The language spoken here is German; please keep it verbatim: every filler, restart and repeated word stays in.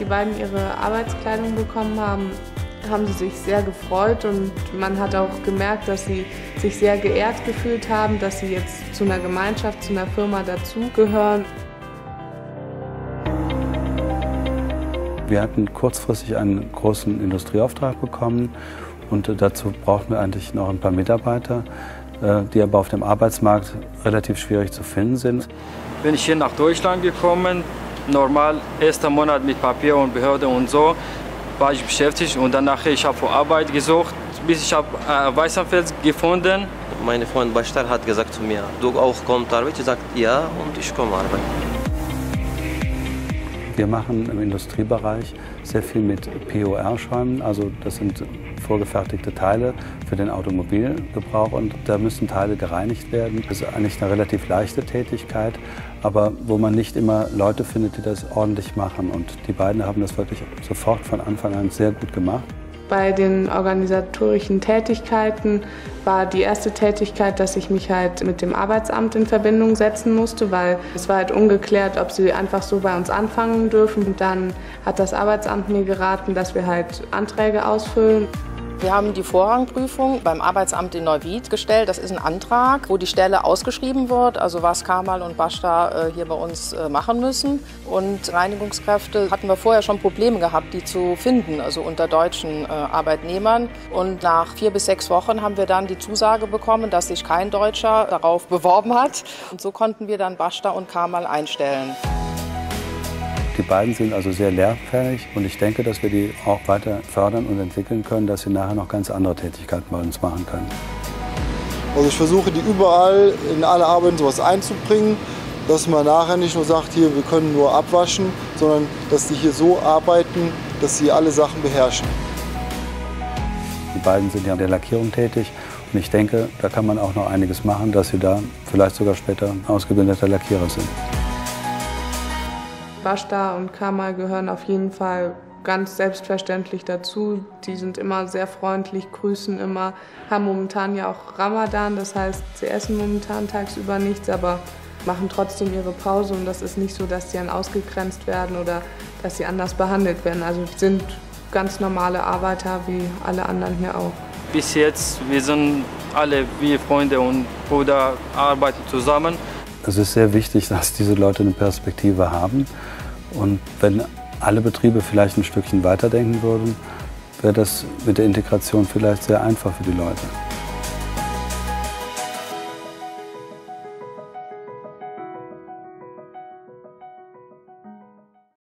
die beiden ihre Arbeitskleidung bekommen haben, haben sie sich sehr gefreut und man hat auch gemerkt, dass sie sich sehr geehrt gefühlt haben, dass sie jetzt zu einer Gemeinschaft, zu einer Firma dazugehören. Wir hatten kurzfristig einen großen Industrieauftrag bekommen und dazu brauchten wir eigentlich noch ein paar Mitarbeiter, die aber auf dem Arbeitsmarkt relativ schwierig zu finden sind. Bin ich hier nach Deutschland gekommen, normal erster Monat mit Papier und Behörde und so, war ich beschäftigt und dann nachher ich habe für Arbeit gesucht, bis ich habe äh, Weißenfels gefunden. Meine Freundin Bashtar hat gesagt zu mir, du auch kommst arbeiten? Ich sagte ja und ich komme arbeiten. Wir machen im Industriebereich sehr viel mit P O R-Schäumen, also das sind vorgefertigte Teile für den Automobilgebrauch und da müssen Teile gereinigt werden. Das ist eigentlich eine relativ leichte Tätigkeit, aber wo man nicht immer Leute findet, die das ordentlich machen und die beiden haben das wirklich sofort von Anfang an sehr gut gemacht. Bei den organisatorischen Tätigkeiten war die erste Tätigkeit, dass ich mich halt mit dem Arbeitsamt in Verbindung setzen musste, weil es war halt ungeklärt, ob sie einfach so bei uns anfangen dürfen. Und dann hat das Arbeitsamt mir geraten, dass wir halt Anträge ausfüllen. Wir haben die Vorrangprüfung beim Arbeitsamt in Neuwied gestellt. Das ist ein Antrag, wo die Stelle ausgeschrieben wird, also was Kamal und Bashtar hier bei uns machen müssen. Und Reinigungskräfte hatten wir vorher schon Probleme gehabt, die zu finden, also unter deutschen Arbeitnehmern. Und nach vier bis sechs Wochen haben wir dann die Zusage bekommen, dass sich kein Deutscher darauf beworben hat. Und so konnten wir dann Bashtar und Kamal einstellen. Die beiden sind also sehr lehrfähig und ich denke, dass wir die auch weiter fördern und entwickeln können, dass sie nachher noch ganz andere Tätigkeiten bei uns machen können. Also ich versuche, die überall in alle Arbeiten sowas einzubringen, dass man nachher nicht nur sagt, hier, wir können nur abwaschen, sondern dass die hier so arbeiten, dass sie alle Sachen beherrschen. Die beiden sind ja in der Lackierung tätig und ich denke, da kann man auch noch einiges machen, dass sie da vielleicht sogar später ausgebildeter Lackierer sind. Bashtar und Kamal gehören auf jeden Fall ganz selbstverständlich dazu. Die sind immer sehr freundlich, grüßen immer, haben momentan ja auch Ramadan, das heißt, sie essen momentan tagsüber nichts, aber machen trotzdem ihre Pause und das ist nicht so, dass sie dann ausgegrenzt werden oder dass sie anders behandelt werden. Also sind ganz normale Arbeiter wie alle anderen hier auch. Bis jetzt, wir sind alle wie Freunde und Brüder, arbeiten zusammen. Es ist sehr wichtig, dass diese Leute eine Perspektive haben. Und wenn alle Betriebe vielleicht ein Stückchen weiterdenken würden, wäre das mit der Integration vielleicht sehr einfach für die Leute.